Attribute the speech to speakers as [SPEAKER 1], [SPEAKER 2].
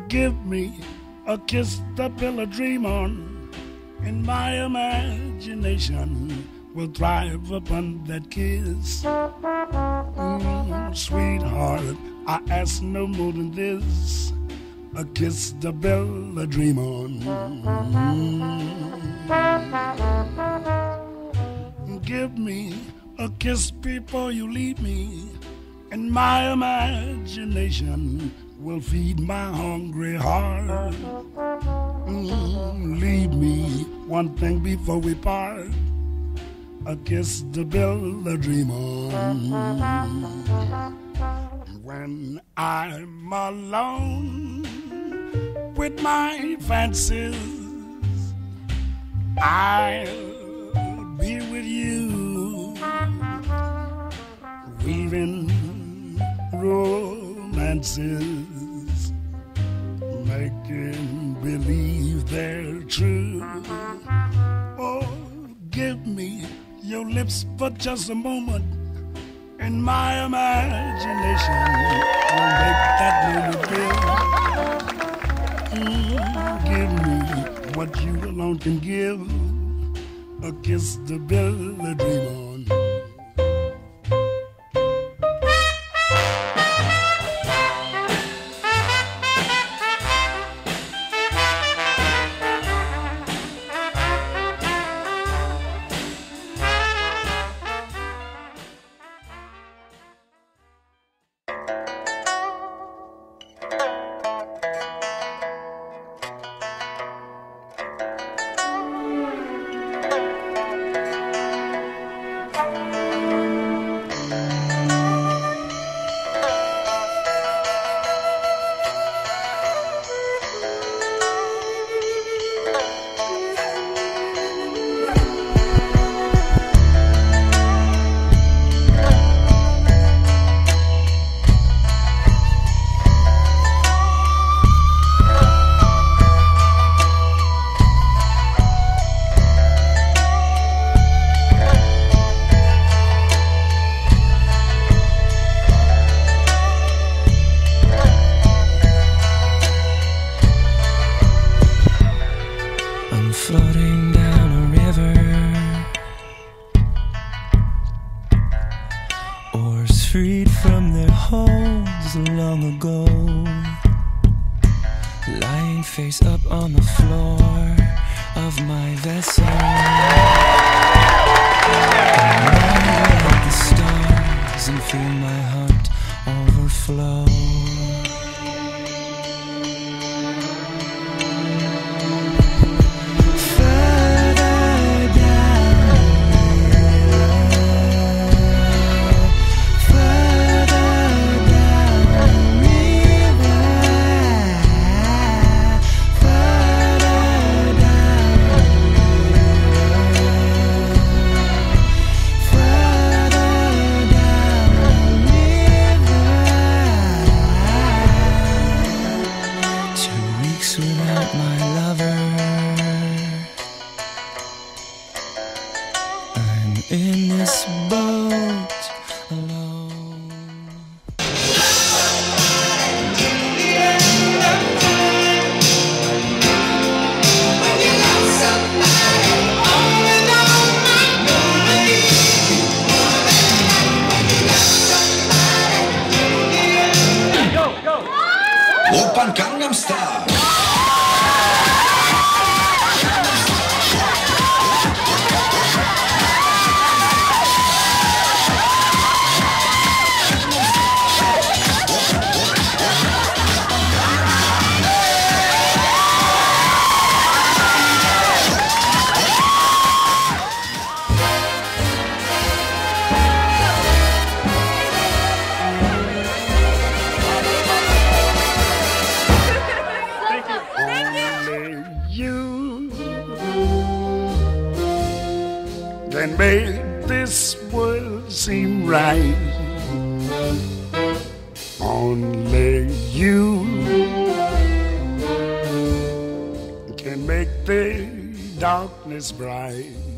[SPEAKER 1] Give me a kiss to build a dream on, and my imagination will thrive upon that kiss. Sweetheart, I ask no more than this, a kiss to build a dream on. Give me a kiss before you leave me, and my imagination will feed my hungry heart. Leave me one thing before we part, a kiss to build a dream on. When I'm alone with my fancies, I'll be with you, weaving romances, making believe they're true. Oh, give me your lips for just a moment, and my imagination will make that moment real. Give me what you alone can give, a kiss to build a dream on.
[SPEAKER 2] Floating down a river, oars freed from their holds long ago, lying face up on the floor of my vessel. I look at the stars and feel my heart overflow. Without my lover, I'm in this boat alone. When you love somebody, all alone, go, go. Open Gangnam Style.
[SPEAKER 1] Can make this world seem right. Only you can make the darkness bright.